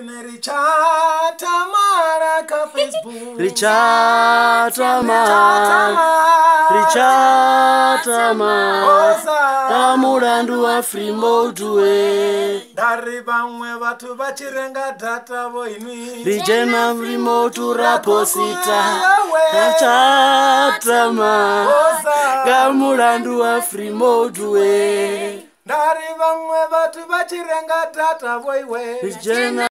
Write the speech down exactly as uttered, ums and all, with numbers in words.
Richatamara ka Facebook. Richatamara. Richatamara. Kamurandu wa Fremotuwe. Dari bamwe batu bachirenga data boini. Rijena Fremotu raposita. Richatamara. Kamurandu wa Fremotuwe. Dari bamwe batu bachirenga data boiwe. Rijena